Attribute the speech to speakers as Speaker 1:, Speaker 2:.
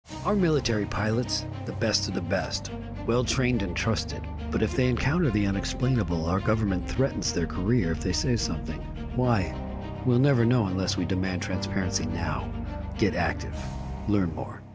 Speaker 1: Our military pilots, the best of the best, well-trained and trusted. But if they encounter the unexplainable, our government threatens their career if they say something. Why? We'll never know unless we demand transparency now. Get active. Learn more.